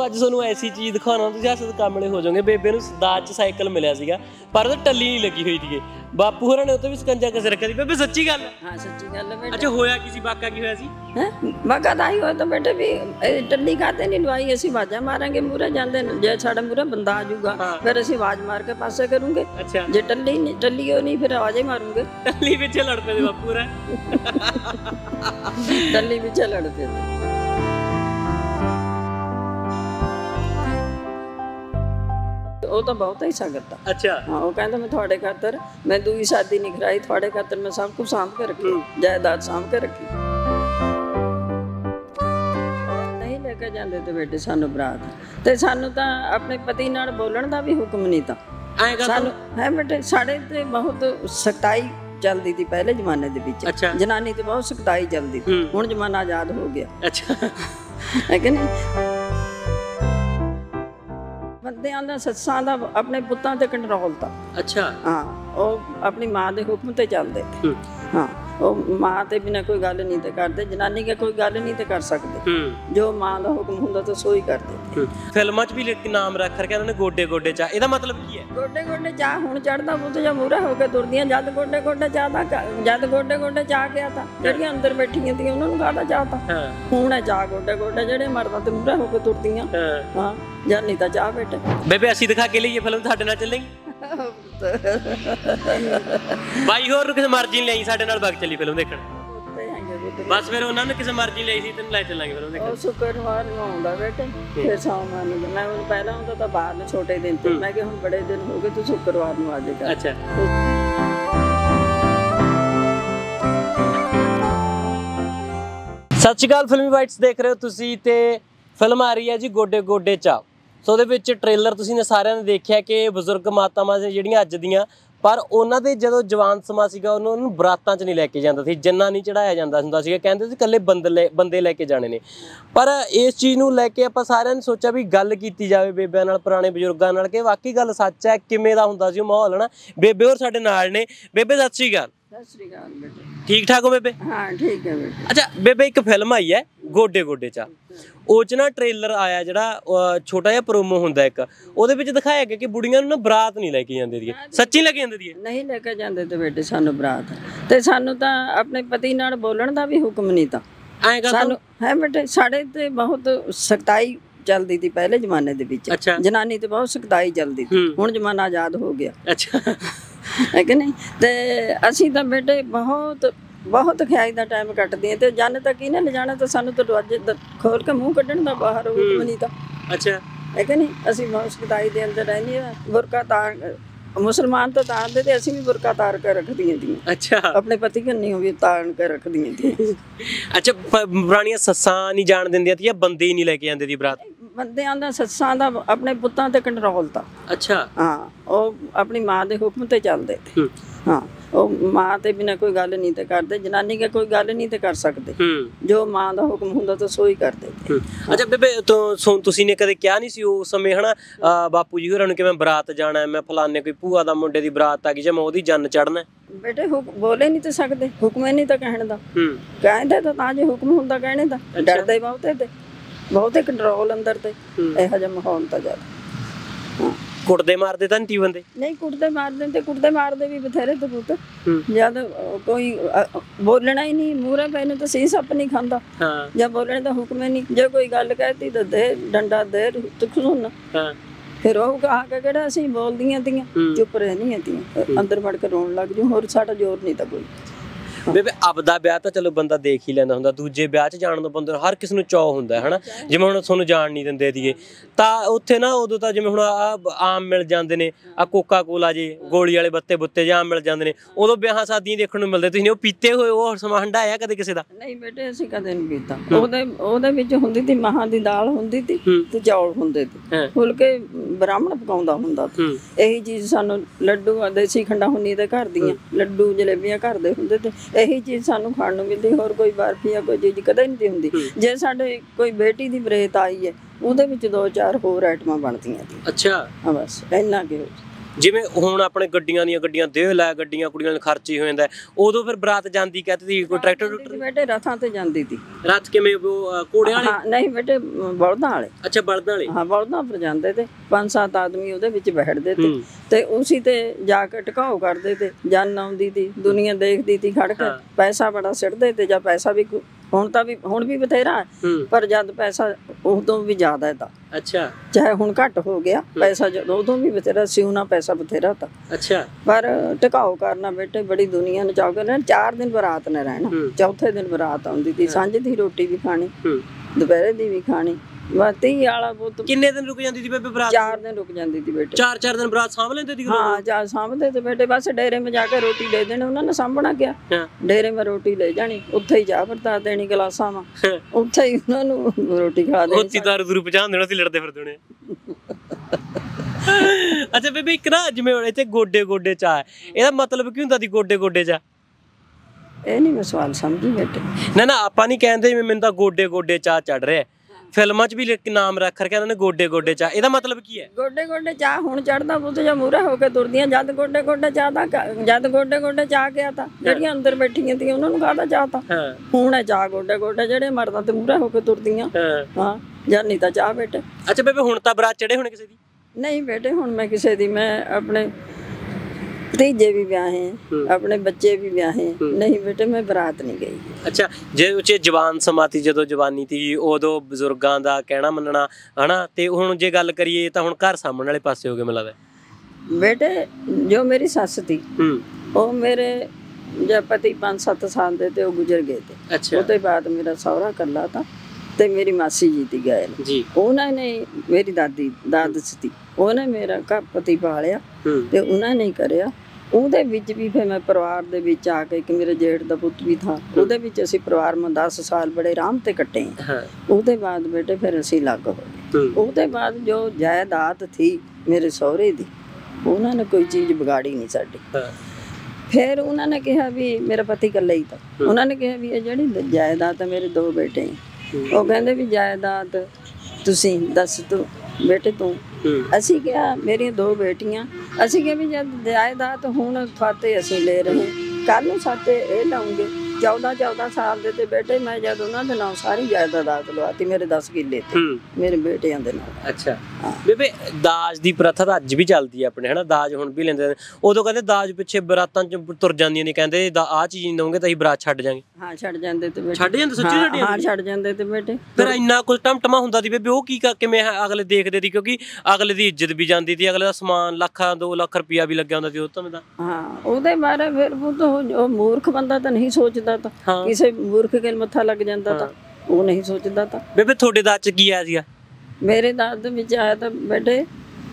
ਅੱਜ ਤੁਹਾਨੂੰ ਐਸੀ ਚੀਜ਼ ਦਿਖਾਉਣਾ, ਤੁਸੀਂ ਹੱਸਦ ਕਾਮਲੇ ਹੋ ਜਾਓਗੇ। ਬੇਬੇ ਨੂੰ ਦਾਜ 'ਚ ਸਾਈਕਲ ਮਿਲਿਆ ਸੀਗਾ, ਪਰ ਉਹਦੇ ਟੱਲੀ ਨਹੀਂ ਲੱਗੀ ਹੋਈ ਸੀਗੀ। ਬਾਪੂ ਹੋਰਾਂ ਨੇ ਉਹ 'ਤੇ ਵੀ ਸਕੰਜਾ ਕਸ ਰੱਖਿਆ ਸੀ। ਬੇਬੇ ਸੱਚੀ ਗੱਲ? हाँ सच्ची गल है बेटे। ਅੱਛਾ, ਹੋਇਆ ਕੀ ਸੀ? ਵਾਕਾ ਕੀ ਹੋਇਆ ਸੀ? हैं बाका दाई हो तो बेटे भी टल्ली खाते नहीं लवाई, असी आवाजा मारेंगे मूहरे जाते, जे साडे मूहरे बंदा आ जाऊगा फिर असी आवाज मार के पासे करूंगे। अच्छा, जे टल्ली हो नहीं फिर आवाज ही मारूंगे। ਟੱਲੀ ਪਿੱਛੇ ਲੜ ਪਏ ਬਾਪੂ ਹੋਰਾਂ। टल्ली पीछे लड़ पे ਉਹ ਤਾਂ ਬਹੁਤ ਹੀ ਸੰਗਤ। ਅੱਛਾ, ਹਾਂ, ਉਹ ਕਹਿੰਦਾ ਮੈਂ ਤੁਹਾਡੇ ਖਾਤਰ ਮੈਂ ਦੂਈ ਸ਼ਾਦੀ ਨਹੀਂ ਕਰਾਈ, ਤੁਹਾਡੇ ਖਾਤਰ ਮੈਂ ਸਭ ਕੁਝ ਸਾਂਭ ਕੇ ਰੱਖੀ, ਜਾਇਦਾਦ ਸਾਂਭ ਕੇ ਰੱਖੀ। ਨਹੀਂ ਲੈ ਕੇ ਜਾਂਦੇ ਤੇ ਬੇਟੇ ਸਾਨੂੰ ਬਰਾਤ, ਤੇ ਸਾਨੂੰ ਤਾਂ ਆਪਣੇ ਪਤੀ ਨਾਲ ਬੋਲਣ ਦਾ ਵੀ ਹੁਕਮ ਨਹੀਂ ਤਾਂ ਸਾਨੂੰ ਹੈ ਬੇਟੇ। ਸਾਡੇ ਤੇ ਬਹੁਤ ਸਖਤਾਈ ਚੱਲਦੀ ਸੀ ਪਹਿਲੇ ਜ਼ਮਾਨੇ ਦੇ ਵਿੱਚ, ਜਨਾਨੀ ਤੇ ਬਹੁਤ ਸਖਤਾਈ ਚੱਲਦੀ ਸੀ। ਹੁਣ ਜ਼ਮਾਨਾ ਆਜ਼ਾਦ ਹੋ ਗਿਆ। ਅੱਛਾ, ਹੈ ਕਿ ਨਹੀਂ? ਬੰਦਿਆਂ ਦਾ ਸੱਸਾਂ ਦਾ ਆਪਣੇ ਪੁੱਤਾਂ ਤੇ ਕੰਟਰੋਲ ਤਾਂ। ਅੱਛਾ, ਹਾਂ, ਉਹ ਆਪਣੀ ਮਾਂ ਦੇ ਹੁਕਮ ਤੇ ਚੱਲਦੇ। ਹਾਂ, ਉਹ ਮਾਂ ਤੇ ਬਿਨਾਂ ਕੋਈ ਗੱਲ ਨਹੀਂ ਤੇ ਕਰਦੇ, ਜਨਾਨੀ ਕੇ ਕੋਈ ਗੱਲ ਨਹੀਂ ਤੇ ਕਰ ਸਕਦੇ। ਜੋ ਮਾਂ ਦਾ ਹੁਕਮ ਹੁੰਦਾ ਤਾਂ ਸੋਈ ਕਰਦੇ। ਫਿਲਮਾਂ 'ਚ ਵੀ ਨਾਮ ਰੱਖ ਕੇ ਉਹਨਾਂ ਨੇ ਗੋਡੇ ਗੋਡੇ ਚਾਹ, ਇਹਦਾ ਮਤਲਬ ਕੀ ਹੈ? ਗੋਡੇ ਗੋਡੇ ਚਾਹ ਹੁਣ ਚੜਦਾ ਪੁੱਤ ਜਾਂ ਮੂਹਰੇ ਹੋ ਕੇ ਤੁਰਦੀਆਂ, ਜਦ ਗੋਡੇ ਗੋਡੇ ਚਾਹ ਦਾ, ਜਦ ਗੋਡੇ ਗੋਡੇ ਚਾਹ ਗਿਆ ਤਾਂ ਜਿਹੜੀਆਂ ਅੰਦਰ ਬੈਠੀਆਂ ਤੀ ਉਹਨਾਂ ਨੂੰ ਕਾਹਦਾ ਚਾਹ ਤਾਂ। ਹੁਣ ਹੈ ਚਾਹ ਗੋਡੇ ਗੋਡੇ ਜਿਹੜੇ ਮਰਦਾਂ ਤੇ ਮੂਹਰੇ ਹੋ ਕੇ ਤੁਰਦੀਆਂ। ਹਾਂ, ਜਾਂ ਨਹੀਂ ਤਾਂ ਚਾਹ ਬੇਟੇ। ਬੇਬੇ ਅਸੀਂ ਦਿਖਾ ਕੇ ਲਈਏ ਫਿਲਮ, ਤੁਹਾਡੇ ਨਾਲ ਚੱਲੇਗੀ? ਬਾਈ ਹੋਰ ਨੂੰ ਕਿਸੇ ਮਰਜ਼ੀ ਨਹੀਂ ਲਈ, ਸਾਡੇ ਨਾਲ ਵਗ ਚੱਲੀ ਫਿਲਮ ਦੇਖਣ। ਬਸ ਫਿਰ ਉਹਨਾਂ ਨੇ ਕਿਸੇ ਮਰਜ਼ੀ ਲਈ ਸੀ, ਤੈਨੂੰ ਲੈ ਚੱਲਾਂਗੇ ਫਿਲਮ ਦੇਖਣ। ਉਹ ਸ਼ੁੱਕਰਵਾਰ ਨੂੰ ਆਉਂਦਾ ਬੇਟੇ, ਫਿਰ ਸੋਮਵਾਰ ਨੂੰ। ਮੈਂ ਉਹਨੂੰ ਪਹਿਲਾਂ ਹੁੰਦਾ ਤਾਂ ਬਾਹਰ ਨੂੰ ਛੋਟੇ ਦਿਨ ਤੇ, ਮੈਂ ਕਿਹਾ ਹੁਣ ਬੜੇ ਦਿਨ ਹੋ ਗਏ, ਤੂੰ ਸ਼ੁੱਕਰਵਾਰ ਨੂੰ ਆ ਜਾਏਗਾ। ਅੱਛਾ, ਸਤਿ ਸ਼੍ਰੀ ਅਕਾਲ, ਫਿਲਮੀ ਬਾਈਟਸ ਦੇਖ ਰਹੇ ਹੋ ਤੁਸੀਂ, ਤੇ ਫਿਲਮ ਆ ਰਹੀ ਹੈ ਜੀ ਗੋਡੇ ਗੋਡੇ ਚਾਹ। ਸੋ ਉਹਦੇ ਵਿੱਚ ਟ੍ਰੇਲਰ ਤੁਸੀਂ ਨੇ ਸਾਰਿਆਂ ਨੇ ਦੇਖਿਆ ਕਿ ਬਜ਼ੁਰਗ ਮਾਤਾਵਾਂ ਜਿਹੜੀਆਂ ਅੱਜ ਦੀਆਂ, ਪਰ ਉਹਨਾਂ ਦੇ ਜਦੋਂ ਜਵਾਨ ਸਮਾਂ ਸੀਗਾ ਉਹਨਾਂ ਨੂੰ ਬਰਾਤਾਂ 'ਚ ਨਹੀਂ ਲੈ ਕੇ ਜਾਂਦਾ ਸੀ, ਜੰਨਾ ਨਹੀਂ ਚੜਾਇਆ ਜਾਂਦਾ ਹੁੰਦਾ ਸੀਗਾ, ਕਹਿੰਦੇ ਸੀ ਇਕੱਲੇ ਬੰਦੇ ਲੈ ਕੇ ਜਾਣੇ ਨੇ। ਪਰ ਇਸ ਚੀਜ਼ ਨੂੰ ਲੈ ਕੇ ਆਪਾਂ ਸਾਰਿਆਂ ਨੇ ਸੋਚਿਆ ਵੀ ਗੱਲ ਕੀਤੀ ਜਾਵੇ ਬੇਬਿਆਂ ਨਾਲ, ਪੁਰਾਣੇ ਬਜ਼ੁਰਗਾਂ ਨਾਲ, ਕਿ ਵਾਕਈ ਗੱਲ ਸੱਚ ਹੈ, ਕਿਵੇਂ ਦਾ ਹੁੰਦਾ ਸੀ ਉਹ ਮਾਹੌਲ ਨਾ। ਬੇਬੇ ਹੋਰ ਸਾਡੇ ਨਾਲ ਨੇ। ਬੇਬੇ ਸਤਿ ਸ਼੍ਰੀ ਅਕਾਲ। ਸਤਿ ਸ਼੍ਰੀ ਅਕਾਲ ਬੇਟੇ। ਠੀਕ ਠਾਕ ਹੋ ਬੇਬੇ? ਹਾਂ ਠੀਕ ਹੈ ਬੇਟੇ। ਅੱਛਾ ਬੇਬੇ, ਇੱਕ ਫਿਲਮ ਆਈ ਹੈ ਗੋਡੇ ਗੋਡੇ ਚਾਹ, ਉਹ 'ਚ ਨਾ ਟ੍ਰੇਲਰ ਆਇਆ ਜਿਹੜਾ ਛੋਟਾ ਜਿਹਾ ਪ੍ਰੋਮੋ ਹੁੰਦਾ ਇੱਕ, ਉਹਦੇ ਵਿੱਚ ਦਿਖਾਇਆ ਗਿਆ ਕਿ ਬੁੜੀਆਂ ਨੂੰ ਨਾ ਬਰਾਤ ਨਹੀਂ ਲੈ ਕੇ ਜਾਂਦੇ ਦੀ। ਸੱਚੀ ਲੈ ਕੇ ਜਾਂਦੇ ਦੀ? ਨਹੀਂ ਲੈ ਕੇ ਜਾਂਦੇ ਤੇ ਬੇਟੇ ਸਾਨੂੰ ਬਰਾਤ, ਤੇ ਸਾਨੂੰ ਤਾਂ ਆਪਣੇ ਪਤੀ ਨਾਲ ਬੋਲਣ ਦਾ ਵੀ ਹੁਕਮ ਨਹੀਂ ਤਾਂ ਸਾਨੂੰ ਹੈ ਬੇਟੇ। ਸਾਡੇ ਤੇ ਬਹੁਤ ਸਖਤਾਈ ਚੱਲਦੀ ਸੀ ਪਹਿਲੇ ਜ਼ਮਾਨੇ ਦੇ ਵਿੱਚ, ਜਨਾਨੀ ਤੇ ਬਹੁਤ ਸਖਤਾਈ ਚੱਲਦੀ ਸੀ। ਹੁਣ ਜ਼ਮਾਨਾ ਆਜ਼ਾਦ ਹੋ ਗਿਆ। ਅੱਛਾ, ਹੈ ਕਿ ਨਹੀਂ? ਤੇ ਅਸੀਂ ਤਾਂ ਬੇਟੇ ਬਹੁਤ ਬਹੁਤ ਖਿਆਈ ਦਾ ਟਾਈਮ ਕੱਟਦੀਆਂ, ਤੇ ਜਨ ਤੱਕ ਇਹਨੇ ਲਿਜਾਣਾ ਤਾਂ ਸਾਨੂੰ ਤਾਂ ਦਰਵਾਜ਼ੇ ਖੋਲ ਕੇ ਮੂੰਹ ਕੱਢਣ ਦਾ ਬਾਹਰ ਹੁਕਮ ਨਹੀਂ ਤਾਂ। ਅੱਛਾ, ਹੈ ਕਿ ਨਹੀਂ? ਅਸੀਂ ਬਹੁਤ ਸਖਤਾਈ ਦੇ ਅੰਦਰ ਰਹਿੰਦੇ ਹਾਂ। ਬੁਰਕਾ ਤਾਰ ਮੁਸਲਮਾਨ ਤਾਂ ਤਾਰਦੇ, ਤੇ ਅਸੀਂ ਵੀ ਬੁਰਕਾ ਤਾਰ ਕੇ ਰੱਖਦੀਆਂ ਦੀਆਂ। ਅੱਛਾ, ਆਪਣੇ ਪਤੀ ਕੰਨੀ ਵੀ ਤਾਰ ਕੇ ਰੱਖਦੀਆਂ ਦੀਆਂ। ਅੱਛਾ, ਪੁਰਾਣੀਆਂ ਸੱਸਾਂ ਨਹੀਂ ਜਾਣ ਦਿੰਦੀਆਂ ਸੀ ਜਾਂ ਬੰਦੇ ਹੀ ਨਹੀਂ ਲੈ ਕੇ ਜਾਂਦੇ ਸੀ ਬਰਾਤ? ਬੰਦਿਆਂ ਦਾ ਸੱਸਾਂ ਦਾ ਆਪਣੇ ਪੁੱਤਾਂ ਤੇ ਕੰਟਰੋਲ ਤਾਂ। ਅੱਛਾ, ਹਾਂ, ਉਹ ਆਪਣੀ ਮਾਂ ਦੇ ਹੁਕਮ ਤੇ ਚੱਲਦੇ। ਹਾਂ, ਉਹ ਮਾਂ ਤੇ ਬਿਨਾਂ ਕੋਈ ਗੱਲ ਨਹੀਂ ਤੇ ਕਰਦੇ, ਜਨਾਨੀ ਕੇ ਕੋਈ ਗੱਲ ਨਹੀਂ ਤੇ ਕਰ ਸਕਦੇ। ਜੋ ਮਾਂ ਦਾ ਹੁਕਮ ਹੁੰਦਾ ਤਾਂ ਸੋਈ ਕਰਦੇ। ਅੱਛਾ ਬੇਬੇ, ਤੁਸੀਂ ਨੇ ਕਦੇ ਕਿਹਾ ਨਹੀਂ ਸੀ ਉਸ ਸਮੇਂ ਹਨਾ ਬਾਪੂ ਜੀ ਹੋਰਾਂ ਨੂੰ ਕਿ ਮੈਂ ਬਰਾਤ ਜਾਣਾ, ਮੈਂ ਫਲਾਨੇ ਕੋਈ ਭੂਆ ਦਾ ਮੁੰਡੇ ਦੀ ਬਰਾਤ ਆ ਗਈ, ਜਾਂ ਮੈਂ ਉਹਦੀ ਜੰਨ ਚੜਨਾ? ਬੇਟੇ ਬੋਲੇ ਨਹੀਂ ਤੇ ਸਕਦੇ, ਹੁਕਮ ਨਹੀਂ ਤਾਂ ਕਹਿਣ ਦਾ। ਕਹਿੰਦੇ ਤਾਂ ਜੇ ਹੁਕਮ ਹੁੰਦਾ ਕਹਿਣੇ ਦਾ, ਡਰਦੇ ਬਹੁਤੇ ਤੇ, ਬਹੁਤੇ ਕੰਟਰੋਲ ਅੰਦਰ ਤੇ। ਇਹੋ ਜਿਹਾ ਮਾਹੌਲ ਤਾਂ ਜ਼ਿਆਦਾ। ਕੁੱਟਦੇ ਮਾਰਦੇ ਤਾਂ ਨਹੀਂ ਬੰਦੇ? ਨਹੀਂ, ਕੁੱਟਦੇ ਮਾਰਦੇ ਤੇ ਕੁੱਟਦੇ ਮਾਰਦੇ ਵੀ ਬਥੇਰੇ ਤੇ ਪੁੱਤ। ਜਦ ਕੋਈ ਬੋਲਣਾ ਹੀ ਨਹੀਂ, ਮੂਹਰੇ ਪੈ ਨੂੰ ਤਾਂ ਸੀ ਸੱਪ ਨਹੀਂ ਖਾਂਦਾ। ਜਾਂ ਬੋਲਣੇ ਦਾ ਹੁਕਮ ਹੀ ਨਹੀਂ, ਜੇ ਕੋਈ ਗੱਲ ਕਹਿਤੀ ਤਾਂ ਦੇ ਡੰਡਾ ਦੇ ਤੁਖ ਸੁਣ। ਫਿਰ ਉਹ ਕਹਾ ਕੇ ਕਿਹੜਾ ਅਸੀਂ ਬੋਲਦੀਆਂ ਤੀਆਂ, ਚੁੱਪ ਰਹਿੰਦੀਆਂ ਤੀਆਂ, ਅੰਦਰ ਵੜ ਕੇ ਰੋਣ ਲੱਗ ਜੂ, ਹੋਰ ਸਾਡਾ ਜ਼ੋਰ ਨਹੀਂ ਤਾਂ ਕੋਈ। ਬੇਬੇ ਆਪਦਾ ਵਿਆਹ ਤਾਂ ਚਲੋ ਬੰਦਾ ਦੇਖ ਹੀ ਲੈਂਦਾ ਹੁੰਦਾ, ਦੂਜੇ ਵਿਆਹ 'ਚ ਜਾਣ ਦਾ ਬੰਦੇ ਨੂੰ ਹਰ ਕਿਸੇ ਨੂੰ ਚਾਅ ਹੁੰਦਾ ਹੈ ਨਾ। ਜਿਵੇਂ ਹੁਣ ਤੁਹਾਨੂੰ ਜਾਣ ਨਹੀਂ ਦਿੰਦੇ ਸੀਗੇ ਤਾਂ ਉੱਥੇ ਨਾ, ਉਦੋਂ ਤਾਂ ਜਿਵੇਂ ਹੁਣ ਆਮ ਮਿਲ ਜਾਂਦੇ ਨੇ, ਆ ਕੋਕਾ ਕੋਲਾ ਜੇ ਗੋਲੀ ਵਾਲੇ ਬੱਤੇ ਬੁੱਤੇ ਜਾਂ ਆਮ ਮਿਲ ਜਾਂਦੇ ਨੇ, ਉਦੋਂ ਵਿਆਹਾਂ ਸ਼ਾਦੀਆਂ ਦੇਖਣ ਨੂੰ ਮਿਲਦੇ। ਤੁਸੀਂ ਉਹ ਪੀਤੇ ਹੋਏ ਉਹ ਸਮਾਂ ਹੰਢਾਇਆ ਕਦੇ ਕਿਸੇ ਦਾ? ਨਹੀਂ ਬੇਟੇ, ਅਸੀਂ ਕਦੇ ਨਹੀਂ ਪੀਤਾ। ਉਹਦੇ ਵਿੱਚ ਹੁੰਦੀ ਸੀ ਮਹਾਂ ਦੀ ਦਾਲ ਹੁੰਦੀ ਸੀ ਤੇ ਚੌਲ ਹੁੰਦੇ ਸੀ, ਫੁਲਕੇ ਬ੍ਰਾਹਮਣ ਪਕਾਉਂਦਾ ਹੁੰਦਾ ਸੀ। ਇਹੀ ਚੀਜ਼ ਸਾਨੂੰ, ਲੱਡੂ ਦੇਸੀ ਖੰਡਾ ਹੁੰਨੀ ਦੇ ਘਰ ਦੀਆਂ, ਲੱਡੂ ਜਲੇਬੀਆਂ ਘਰ ਦੇ ਹੁੰਦੇ ਤੇ ਇਹੀ ਚੀਜ਼ ਸਾਨੂੰ ਖਾਣ ਨੂੰ ਮਿਲਦੀ। ਹੋਰ ਕੋਈ ਬਰਫੀ ਜਾਂ ਕੋਈ ਚੀਜ਼ ਕਦੇ ਨਹੀਂ ਹੁੰਦੀ। ਜੇ ਸਾਡੇ ਕੋਈ ਬੇਟੀ ਦੀ ਬਰੇਤ ਆਈ ਹੈ, ਉਹਦੇ ਵਿੱਚ 2-4 ਹੋਰ ਆਈਟਮਾਂ ਬਣਦੀਆਂ ਸੀ। ਅੱਛਾ, ਹਾਂ, ਬਸ ਇੰਨਾ ਕਿ ਜਿਵੇਂ ਹੁਣ ਆਪਣੇ ਗੱਡੀਆਂ ਦੀਆਂ ਗੱਡੀਆਂ ਦੇਹ ਲੈ ਗੱਡੀਆਂ ਕੁੜੀਆਂ ਦੇ ਖਰਚੇ ਹੋ ਜਾਂਦਾ, ਉਦੋਂ ਫਿਰ ਬਰਾਤ ਜਾਂਦੀ ਕਹਿੰਦੇ ਸੀ ਕੋਈ ਟਰੈਕਟਰ ਬੇਟੇ ਰਥਾਂ ਤੇ ਜਾਂਦੀ ਸੀ। ਰਥ ਕਿਵੇਂ ਘੋੜਿਆਂ ਵਾਲੇ? ਹਾਂ ਨਹੀਂ ਬੇਟੇ ਬਲਦਾਂ ਵਾਲੇ। ਅੱਛਾ ਬਲਦਾਂ ਵਾਲੇ। ਹਾਂ ਬਲਦਾਂ ਪਰ ਜਾਂਦੇ ਤੇ 5-7 ਆਦਮੀ ਉਹਦੇ ਵਿੱਚ ਬੈਠਦੇ ਤੇ ਉਸੇ ਤੇ ਜਾ ਕੇ ਟਿਕਾਓ ਕਰਦੇ ਤੇ, ਜਨ ਆਉਂਦੀ ਤੀ, ਦੁਨੀਆ ਦੇਖਦੀ ਤੀ ਖੜ ਕੇ, ਪੈਸਾ ਬੜਾ ਸਿੱਟਦੇ ਤੇ। ਜਾਂ ਪੈਸਾ ਵੀ ਹੁਣ ਵੀ ਬਥੇਰਾ ਪਰ ਜਦ ਪੈਸਾ ਉਦੋਂ ਵੀ ਜ਼ਿਆਦਾ ਤਾਂ। ਅੱਛਾ ਚਾਹੇ ਹੁਣ ਘੱਟ ਹੋ ਗਿਆ ਪੈਸਾ, ਜਦੋਂ ਉਦੋਂ ਵੀ ਬਥੇਰਾ ਸਿਉਣਾ ਪੈਸਾ ਬਥੇਰਾ ਤਾਂ। ਅੱਛਾ ਪਰ ਟਿਕਾਓ ਕਰਨਾ ਬੇਟੇ ਬੜੀ ਦੁਨੀਆ ਨਚਾਓ ਕਰਨਾ। 4 ਦਿਨ ਬਰਾਤ ਨੇ ਰਹਿਣਾ, ਚੌਥੇ ਦਿਨ ਬਰਾਤ ਆਉਂਦੀ ਤੀ। ਸਾਂਝ ਦੀ ਰੋਟੀ ਵੀ ਖਾਣੀ, ਦੁਪਹਿਰੇ ਦੀ ਵੀ ਖਾਣੀ। ਧੀ ਵਾਲਾ ਪੁੱਤ ਕਿੰਨੇ ਦਿਨ ਰੁਕ ਜਾਂਦੀ ਸੀ ਬੇਬੇ ਬਰਾਤ? 4 ਦਿਨ ਰੁਕ ਜਾਂਦੀ ਸੀ ਬੇਟੇ। 4 ਦਿਨ ਬਰਾਤ ਸਾਂਭ ਲੈਂਦੇ ਸੀ? ਹਾਂ ਜਾ ਸਾਂਭਦੇ ਤੇ ਬੇਟੇ। ਬਸ ਡੇਰੇ में ਜਾ ਕੇ ਰੋਟੀ ਦੇ ਦੇਣੀ ਉਹਨਾਂ ਨੇ, ਸਾਂਭਣਾ ਗਿਆ ਡੇਰੇ में ਰੋਟੀ ਲੈ ਜਾਣੀ, ਉੱਥੇ ਹੀ ਚਾਹ ਵਰਤਾ ਦੇਣੀ ਗਲਾਸਾਂ ਵਾਂ, ਉੱਥੇ ਹੀ ਉਹਨਾਂ ਨੂੰ ਰੋਟੀ ਖਾ ਦੇਣੀ। ਉੱਥੇ ਦਾਰੂ ਦੂਰੂ ਪਹੁੰਚਾ ਦੇਣਾ ਸੀ, ਲੜਦੇ ਫਿਰਦੇ ਹੋਣੇ। ਅੱਛਾ ਬੇਬੇ ਇੱਕ ਨਾ ਜਿਵੇਂ ਇੱਥੇ ਗੋਡੇ ਗੋਡੇ ਚਾਹ ਹੈ, ਇਹਦਾ ਮਤਲਬ ਕੀ ਹੁੰਦਾ ਸੀ ਗੋਡੇ ਗੋਡੇ ਚਾਹ? ਇਹ ਨਹੀਂ ਮੈਂ ਸਵਾਲ ਸਮਝੀ ਬੇਟੇ। ਨਾ ਆਪਾਂ ਨਹੀਂ ਕਹਿੰਦੇ ਜਿਵੇਂ ਮੈਨੂੰ ਤਾਂ ਗੋਡੇ ਗੋਡੇ ਚਾਹ ਚੜ ਰਿਹਾ, ਫਿਲਮਾਂ 'ਚ ਵੀ ਨਾਮ ਰੱਖ ਰੱਖਿਆ ਉਹਨਾਂ ਨੇ ਗੋਡੇ ਗੋਡੇ ਚਾਹ, ਇਹਦਾ ਮਤਲਬ ਕੀ ਹੈ? ਗੋਡੇ ਗੋਡੇ ਚਾਹ ਹੁਣ ਚੜਦਾ ਪੁੱਤ ਜਾਂ ਮੂਹਰੇ ਹੋ ਕੇ ਤੁਰਦੀਆਂ। ਜਦ ਗੋਡੇ ਗੋਡੇ ਚਾਹ ਦਾ, ਜਦ ਗੋਡੇ ਗੋਡੇ ਚਾਹ ਗਿਆ ਤਾਂ ਜਿਹੜੀਆਂ ਅੰਦਰ ਬੈਠੀਆਂ ਤੀਆਂ ਉਹਨਾਂ ਨੂੰ ਕਾਹਦਾ ਚਾਹ ਤਾਂ। ਹੁਣ ਹੈ ਚਾਹ ਗੋਡੇ ਗੋਡੇ ਜਿਹੜੇ ਮਰਦਾਂ ਤੇ ਮੂਹਰੇ ਹੋ ਕੇ ਤੁਰਦੀਆਂ। ਹਾਂ ਜਾਂ ਨਹੀਂ ਤਾਂ ਚਾਹ ਬੇਟੇ। ਅੱਛਾ ਬੇਬੇ ਹੁਣ ਤਾਂ ਬਰਾਤ ਚੜੇ ਹੋਣੇ ਕਿਸੇ ਦੀ? ਨਹੀਂ ਬੇਟੇ ਹੁਣ ਮੈਂ ਕਿਸੇ ਦੀ, ਮੈਂ ਆਪਣੇ ਭਤੀਜੇ ਵੀ ਵਿਆਹੇ, ਆਪਣੇ ਬੱਚੇ ਵੀ ਵਿਆਹੇ। ਨਹੀਂ ਬੇਟੇ ਮੈਂ ਬਰਾਤ ਨਹੀਂ ਗਈ। ਅੱਛਾ ਜੇ ਉੱਚੇ ਜਵਾਨ ਸਮਾਂ ਸੀ, ਜਦੋਂ ਜਵਾਨੀ ਸੀ ਉਦੋਂ ਬਜ਼ੁਰਗਾਂ ਦਾ ਕਹਿਣਾ ਮੰਨਣਾ ਹਨਾ, ਤੇ ਹੁਣ ਜੇ ਗੱਲ ਕਰੀਏ ਤਾਂ ਹੁਣ ਘਰ ਸਾਂਭਣ ਵਾਲੇ ਪਾਸੇ ਹੋ ਗਏ ਮੈਨੂੰ ਲੱਗਦਾ ਬੇਟੇ। ਜੋ ਮੇਰੀ ਸੱਸ ਸੀ ਉਹ ਮੇਰੇ ਜਦ ਪਤੀ 5-7 ਸਾਲ ਦੇ ਤੇ ਉਹ ਗੁਜ਼ਰ ਗਏ ਤੇ। ਅੱਛਾ ਉਹਦੇ ਬਾਅਦ ਮੇਰਾ ਸਹੁਰਾ ਇਕੱਲਾ ਤਾਂ ਤੇ ਮੇਰੀ ਮਾਸੀ ਜੀ ਦੀ ਗਏ ਜੀ। ਉਹਨਾਂ ਨੇ ਮੇਰੀ ਦਾਦਸ ਸੀ, ਉਹਨੇ ਮੇਰਾ ਘਰ ਪਤੀ ਪਾਲਿਆ ਤੇ ਉਹਨਾਂ ਨੇ ਕਰਿਆ। ਉਹਦੇ ਵਿੱਚ ਵੀ ਫਿਰ ਮੈਂ ਪਰਿਵਾਰ ਦੇ ਵਿੱਚ ਆ ਕੇ, ਇੱਕ ਮੇਰੇ ਜੇਠ ਦਾ ਪੁੱਤ ਵੀ ਥਾ, ਉਹਦੇ ਵਿੱਚ ਅਸੀਂ ਪਰਿਵਾਰ में 10 ਸਾਲ ਬੜੇ ਆਰਾਮ ਤੇ ਕੱਟੇ। ਉਹਦੇ ਬਾਅਦ ਬੇਟੇ ਫਿਰ ਅਸੀਂ ਅਲੱਗ ਹੋ ਗਏ। ਉਹਦੇ ਬਾਅਦ ਜੋ ਜਾਇਦਾਦ ਥੀ ਮੇਰੇ ਸਹੁਰੇ ਦੀ, ਉਹਨਾਂ ਨੇ ਕੋਈ ਚੀਜ਼ ਵਿਗਾੜੀ ਨਹੀਂ ਸਾਡੀ। ਫਿਰ ਉਹਨਾਂ ਨੇ ਕਿਹਾ ਵੀ ਮੇਰਾ ਪਤੀ ਇਕੱਲਾ ਹੀ ਤਾਂ, ਉਹਨਾਂ ਨੇ ਕਿਹਾ ਵੀ ਇਹ ਜਿਹੜੀ ਜਾਇਦਾਦ ਹੈ ਮੇਰੇ 2 ਬੇਟੇ, ਉਹ ਕਹਿੰਦੇ ਵੀ ਜਾਇਦਾਦ ਤੁਸੀਂ ਦੱਸ ਤੂੰ ਬੇਟੇ ਤੂੰ। ਅਸੀਂ ਕਿਹਾ ਮੇਰੀਆਂ 2 ਬੇਟੀਆਂ, ਅਸੀਂ ਕਿਹਾ ਵੀ ਜਦ ਜਾਇਦਾਦ ਹੁਣ ਥਾਤੇ ਅਸੀਂ ਲੈ ਰਹੇ, ਕੱਲ ਨੂੰ ਸਾਤੇ ਇਹ ਲਾਉਂਗੇ। 14 ਸਾਲ ਦੇ ਤੇ ਬੇਟੇ ਮੈਂ ਜਦ ਉਹਨਾਂ ਦੇ ਨਾਲ ਸਾਰੀ ਜਾਇਦਾਦ ਲਵਾਤੀ, ਮੇਰੇ 10 ਕਿੱਲੇ ਤੇ ਮੇਰੇ ਬੇਟਿਆਂ ਦੇ ਨਾਲ। ਅੱਛਾ ਬੇਬੇ ਦਾਜ ਦੀ ਪ੍ਰਥਾ ਤਾਂ ਅੱਜ ਵੀ ਚੱਲਦੀ ਹੈ ਆਪਣੇ ਹਨਾ, ਦਾਜ ਹੁਣ ਵੀ ਲੈਂਦੇ ਨੇ। ਉਦੋਂ ਕਹਿੰਦੇ ਦਾਜ ਪਿੱਛੇ ਬਰਾਤਾਂ ਚ ਤੁਰ ਜਾਂਦੀਆਂ ਨੇ, ਕਹਿੰਦੇ ਆਹ ਚੀਜ਼ ਨਹੀਂ ਦਊਂਗੇ ਤਾਂ ਅਸੀਂ ਬਰਾਤ ਛੱਡ ਜਾਾਂਗੇ। ਹਾਂ ਛੱਡ ਜਾਂਦੇ ਤੇ ਬੇਟੇ, ਛੱਡ ਜਾਂਦੇ ਸੱਚੀ ਛੱਡ? ਹਾਂ ਛੱਡ ਜਾਂਦੇ ਤੇ ਬੇਟੇ। ਫਿਰ ਇੰਨਾ ਕੁਝ ਟਮਟਮਾ ਹੁੰਦਾ ਸੀ ਬੇਬੇ, ਉਹ ਕੀ ਕਿਵੇਂ ਅਗਲੇ ਦੇਖਦੇ ਸੀ? ਕਿਉਂਕਿ ਅਗਲੇ ਦੀ ਇੱਜ਼ਤ ਵੀ ਜਾਂਦੀ ਸੀ, ਅਗਲੇ ਦਾ ਸਮਾਨ 1-2 ਲੱਖ ਰੁਪਇਆ ਵੀ ਲੱਗਿਆ ਹੁੰਦਾ ਸੀ ਉਹ ਤਾਂ। ਹਾਂ ਉਹਦੇ ਬਾਰੇ ਫਿਰ ਉਹ ਮੂਰਖ ਬੰਦਾ ਤਾਂ ਨਹੀਂ ਸੋਚਦਾ ਤਾਂ, ਕਿਸੇ ਮੂਰਖ ਕੇ ਮੱਥਾ ਲੱਗ ਜਾਂਦਾ ਤਾਂ ਉਹ ਨਹੀਂ ਸੋਚਦਾ ਤਾਂ। ਬੇਬੇ ਤੁਹਾਡੇ ਦਾਜ ਚ ਕੀ ਆਇਆ ਸੀਗਾ? ਮੇਰੇ ਦਾਜ ਵਿੱਚ ਆਇਆ ਤਾਂ ਬੇਟੇ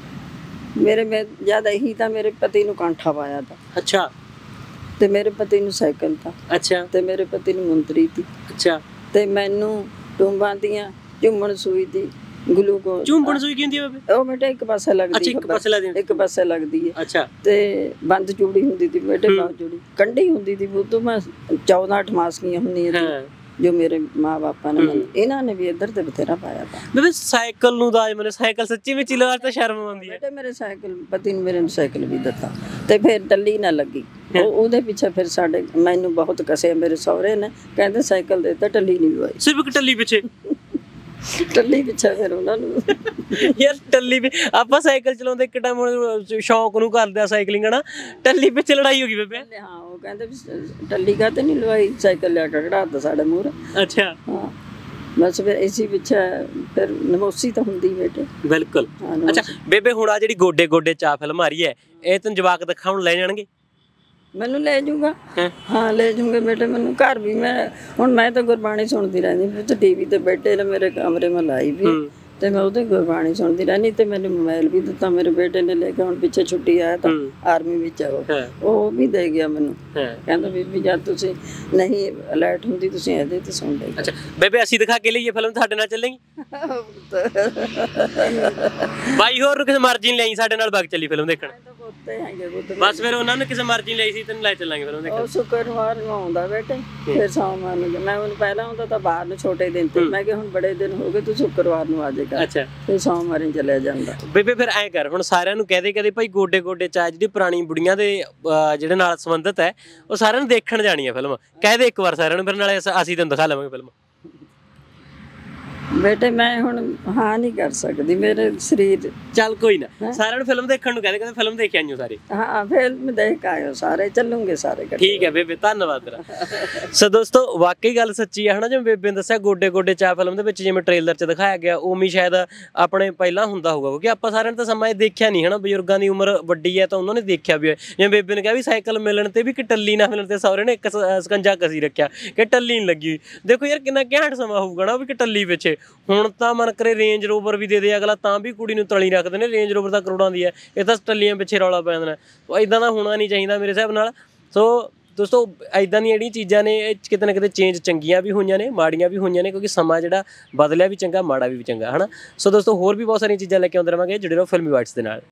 ਮੇਰੇ ਜਦ ਇਹੀ ਤਾਂ ਮੇਰੇ ਪਤੀ ਨੂੰ ਕਾਂਠਾ ਪਾਇਆ ਤਾਂ। ਅੱਛਾ ਤੇ ਮੇਰੇ ਪਤੀ ਨੂੰ ਸਾਈਕਲ ਤਾਂ। ਅੱਛਾ ਤੇ ਮੇਰੇ ਪਤੀ ਨੂੰ ਮੁੰਦਰੀ ਤੀ। ਅੱਛਾ ਤੇ ਮੈਨੂੰ ਟੁੰਬਾਂ ਦੀਆਂ ਝੁੰਮਣ ਸੂਈ ਦੀ ਗਲੂਕੋਜ਼। ਝੁੰਮਣ ਸੂਈ ਕੀ ਹੁੰਦੀ ਹੈ ਬੇਬੇ? ਉਹ ਬੇਟੇ ਇੱਕ ਪਾਸੇ ਲੱਗਦੀ ਹੈ, ਇੱਕ ਪਾਸੇ ਲੱਗਦੀ ਹੈ। ਅੱਛਾ ਤੇ ਬੰਦ ਚੂੜੀ ਹੁੰਦੀ ਸੀ ਬੇਟੇ, ਬਾਹਰ ਚੂੜੀ ਕੰਢੀ ਹੁੰਦੀ ਸੀ। ਉਹ ਤੋਂ ਮੈਂ 14-8 ਮਾਸੀਆਂ ਹੁੰਦੀਆਂ ਜੋ ਮੇਰੇ ਮਾਂ ਬਾਪਾਂ ਨੇ ਮੈਨੂੰ, ਇਹਨਾਂ ਨੇ ਵੀ ਇੱਧਰ ਤੇ ਬਥੇਰਾ ਪਾਇਆ ਤਾਂ। ਬੇਬੇ ਸਾਈਕਲ ਨੂੰ ਦਾਜ ਮਿਲੇ, ਸਾਈਕਲ ਸੱਚੀ ਵਿੱਚ ਲਗਾ ਤਾਂ ਸ਼ਰਮ ਆਉਂਦੀ ਹੈ ਬੇਟੇ। ਮੇਰੇ ਸਾਈਕਲ ਪਤੀ ਨੇ ਮੇਰੇ ਨੂੰ ਸਾਈਕਲ ਵੀ ਦਿੱਤਾ ਤੇ ਫਿਰ ਟੱਲੀ ਨਾ ਲੱਗੀ। ਉਹਦੇ ਪਿੱਛੇ ਫਿਰ ਸਾਡੇ ਮੈਨੂੰ ਬਹੁਤ ਕਸਿਆ ਮੇਰੇ ਸਹੁਰੇ ਨੇ, ਕਹਿੰਦੇ ਸਾਈਕਲ ਦੇ ਤਾਂ ਟੱਲੀ ਨਹੀਂ ਲਵਾਈ। ਸਿਰਫ ਇੱਕ ਟੱਲੀ ਪਿੱਛੇ? ਟੱਲੀ ਪਿੱਛੇ ਫਿਰ ਉਹਨਾਂ ਨੂੰ ਯਾਰ ਟੱਲੀ ਵੀ ਆਪਾਂ ਸਾਈਕਲ ਚਲਾਉਂਦੇ ਇੱਕ ਟਾਈਮ ਸ਼ੌਂਕ ਨੂੰ ਕਰਦੇ ਆ ਸਾਈਕਲਿੰਗ ਹਨਾ, ਟੱਲੀ ਪਿੱਛੇ ਲੜਾਈ ਹੋ ਗਈ ਬੇਬੇ। ਹਾਂ ਉਹ ਕਹਿੰਦੇ ਵੀ ਟੱਲੀ ਕਾਹਤੇ ਨਹੀਂ ਲਵਾਈ, ਸਾਈਕਲ ਲਿਆ ਕੇ ਖੜਾ ਦਿੱਤਾ ਸਾਡੇ ਮੂਹਰੇ। ਅੱਛਾ ਹਾਂ ਬਸ ਫਿਰ ਇਸੀ ਪਿੱਛੇ ਫਿਰ ਨਮੋਸੀ ਤਾਂ ਹੁੰਦੀ ਬੇਟੇ। ਬਿਲਕੁਲ। ਅੱਛਾ ਬੇਬੇ ਹੁਣ ਆ ਜਿਹੜੀ ਗੋਡੇ ਗੋਡੇ ਚਾਹ ਫਿਲਮ ਆ ਰਹੀ ਹੈ, ਇਹ ਤੈਨੂੰ ਜਵਾਕ ਦਿਖਾਉਣ ਲੈ ਜਾਣਗੇ? ਮੈਨੂੰ ਲੈ ਜਾਊਗਾ। ਹਾਂ ਲੈ ਜਾਊਂਗੇ ਬੇਟੇ। ਮੈਨੂੰ ਘਰ ਵੀ ਮੈਂ ਤਾਂ ਗੁਰਬਾਣੀ ਸੁਣਦੀ ਰਹਿੰਦੀ ਤੇ ਟੀਵੀ ਤੇ ਬੈਠੇ ਨੇ ਮੇਰੇ ਕਮਰੇ ਮੈਂ ਲਾਈ ਵੀ ਤੇ ਮੈਂ ਉਹਦੇ ਗੁਰਬਾਣੀ ਸੁਣਦੀ ਰਹਿੰਦੀ। ਤੇ ਮੈਨੂੰ ਮੋਬਾਈਲ ਵੀ ਦਿੱਤਾ ਮੇਰੇ ਬੇਟੇ ਨੇ ਲੈ ਕੇ, ਹੁਣ ਪਿੱਛੇ ਛੁੱਟੀ ਆਇਆ ਤਾਂ ਆਰਮੀ ਵਿੱਚ ਉਹ ਵੀ ਦੇ ਗਿਆ ਮੈਨੂੰ, ਕਹਿੰਦਾ ਬੀਬੀ ਜਦ ਤੁਸੀਂ ਨਹੀਂ ਅਲਰਟ ਹੁੰਦੀ ਤੁਸੀਂ ਇਹਦੇ ਤੇ ਸੁਣ ਲਈ। ਅੱਛਾ ਬੇਬੇ ਅਸੀਂ ਦਿਖਾ ਕੇ ਲਈਏ ਫਿਲਮ, ਤੁਹਾਡੇ ਨਾਲ ਚੱਲੇਗੀ? ਬਾਈ ਹੋਰ ਕਿਸੇ ਮਰਜ਼ੀ ਨਹੀਂ ਲਈ, ਸਾਡੇ ਨਾਲ ਵਗ ਚੱਲੀ ਫਿਲਮ ਦੇਖਣ। ਉੱਤੇ ਹੈਗੇ ਬੁੱਧ ਬਸ ਫਿਰ ਉਹਨਾਂ ਨੇ ਕਿਸੇ ਮਰਜ਼ੀ ਲਈ ਸੀ ਤੈਨੂੰ ਲੈ ਚੱਲਾਂਗੇ ਫਿਰ ਉਹਦੇ ਉਹ ਸ਼ੁੱਕਰਵਾਰ ਨੂੰ ਆਉਂਦਾ ਬੇਟੇ, ਫਿਰ ਸੋਮਵਾਰ ਨੂੰ ਮੈਂ ਉਹਨੂੰ ਪਹਿਲਾਂ ਆਉਂਦਾ ਤਾਂ ਬਾਹਰ ਨੂੰ ਛੋਟੇ ਦਿਨ ਤੇ, ਮੈਂ ਕਿਹਾ ਹੁਣ ਬੜੇ ਦਿਨ ਹੋ ਗਏ ਤੂੰ ਸ਼ੁੱਕਰਵਾਰ ਨੂੰ ਆ ਜਾਏਗਾ। ਅੱਛਾ ਫਿਰ ਸੋਮਵਾਰ ਹੀ ਚਲਿਆ ਜਾਂਦਾ। ਬੇਬੇ ਫਿਰ ਐਂ ਕਰ, ਹੁਣ ਸਾਰਿਆਂ ਨੂੰ ਕਹਦੇ ਭਾਈ ਗੋਡੇ ਗੋਡੇ ਚਾਹ ਜਿਹੜੀ ਪੁਰਾਣੀ ਬੁੜੀਆਂ ਦੇ ਜਿਹੜੇ ਨਾਲ ਸੰਬੰਧਿਤ ਹੈ ਉਹ ਸਾਰਿਆਂ ਨੂੰ ਦੇਖਣ ਜਾਣੀ ਹੈ ਫਿਲਮ, ਕਹਦੇ ਇੱਕ ਵਾਰ ਸਾਰਿਆਂ ਨੂੰ, ਫਿਰ ਨਾਲੇ ਅਸੀਂ ਤੈਨੂੰ ਦਿਖਾ ਲਵਾਂਗੇ ਫਿਲਮ। ਬੇਟੇ ਮੈਂ ਹੁਣ ਹਾਂ ਨਹੀਂ ਕਰ ਸਕਦੀ, ਮੇਰੇ ਸਰੀਰ। ਚੱਲ ਕੋਈ ਨਾ, ਸਾਰਿਆਂ ਨੂੰ ਫਿਲਮ ਦੇਖਣ ਨੂੰ ਕਹਿੰਦੇ ਫਿਲਮ ਦੇਖ ਆਈਓ ਸਾਰੇ। ਹਾਂ ਫਿਲਮ ਦੇਖ ਆਇਓ ਸਾਰੇ, ਚੱਲੂਗੇ ਸਾਰੇ। ਠੀਕ ਹੈ ਬੇਬੇ, ਧੰਨਵਾਦ ਤੇਰਾ। ਸੋ ਦੋਸਤੋ ਵਾਕਈ ਗੱਲ ਸੱਚੀ ਹੈ ਹਨਾ, ਜਿਵੇਂ ਬੇਬੇ ਨੇ ਦੱਸਿਆ ਗੋਡੇ ਗੋਡੇ ਚਾਹ ਫਿਲਮ ਦੇ ਵਿੱਚ ਜਿਵੇਂ ਟ੍ਰੇਲਰ 'ਚ ਦਿਖਾਇਆ ਗਿਆ ਉਵੇਂ ਸ਼ਾਇਦ ਆਪਣੇ ਪਹਿਲਾਂ ਹੁੰਦਾ ਹੋਊਗਾ, ਕਿਉਂਕਿ ਆਪਾਂ ਸਾਰਿਆਂ ਨੇ ਤਾਂ ਸਮਾਂ ਇਹ ਦੇਖਿਆ ਨਹੀਂ ਹਨਾ, ਬਜ਼ੁਰਗਾਂ ਦੀ ਉਮਰ ਵੱਡੀ ਹੈ ਤਾਂ ਉਹਨਾਂ ਨੇ ਦੇਖਿਆ ਵੀ ਹੈ। ਜਿਵੇਂ ਬੇਬੇ ਨੇ ਕਿਹਾ ਵੀ ਸਾਈਕਲ ਮਿਲਣ ਤੇ ਵੀ ਕਿ ਟੱਲੀ ਨਾ ਮਿਲਣ ਤੇ ਸਹੁਰੇ ਨੇ ਇੱਕ ਸਕੰਜਾ ਕਸੀ ਰੱਖਿਆ ਕਿ ਟੱਲੀ ਨਹੀਂ ਲੱਗੀ। ਦੇਖੋ ਯਾਰ ਕਿੰਨਾ ਘੈਂਟ ਸਮਾਂ ਹੋਊਗਾ ਨਾ ਵੀ ਕਿ ਟੱਲੀ ਪਿੱਛੇ। ਹੁਣ ਤਾਂ ਮਨ ਕਰੇ ਰੇਂਜ ਰੋਵਰ ਵੀ ਦੇ ਦੇ ਅਗਲਾ, ਤਾਂ ਵੀ ਕੁੜੀ ਨੂੰ ਤਲੀ ਰੱਖਦੇ ਨੇ। ਰੇਂਜ ਰੋਵਰ ਤਾਂ ਕਰੋੜਾਂ ਦੀ ਹੈ, ਇਹ ਤਾਂ ਟੱਲੀਆਂ ਪਿੱਛੇ ਰੌਲਾ ਪੈ ਜਾਂਦਾ। ਇਦਾਂ ਦਾ ਹੋਣਾ ਨਹੀਂ ਚਾਹੀਦਾ ਮੇਰੇ ਹਿਸਾਬ ਨਾਲ। ਸੋ ਦੋਸਤੋ ਇਦਾਂ ਦੀਆਂ ਜਿਹੜੀਆਂ ਚੀਜ਼ਾਂ ਨੇ ਇਹ ਕਿਤੇ ਨਾ ਕਿਤੇ ਚੇਂਜ ਚੰਗੀਆਂ ਵੀ ਹੋਈਆਂ ਨੇ, ਮਾੜੀਆਂ ਵੀ ਹੋਈਆਂ ਨੇ, ਕਿਉਂਕਿ ਸਮਾਂ ਜਿਹੜਾ ਬਦਲਿਆ ਵੀ ਚੰਗਾ, ਮਾੜਾ ਵੀ ਚੰਗਾ ਹਨਾ। ਸੋ ਦੋਸਤੋ ਹੋਰ ਵੀ ਬਹੁਤ ਸਾਰੀਆਂ ਚੀਜ਼ਾਂ ਲੈ ਕੇ ਆਉਂਦੇ ਰਹਾਂਗੇ, ਜੁੜੇ ਰਹੋ ਫਿਲਮੀ ਵਾਈਟਸ ਦੇ ਨਾਲ।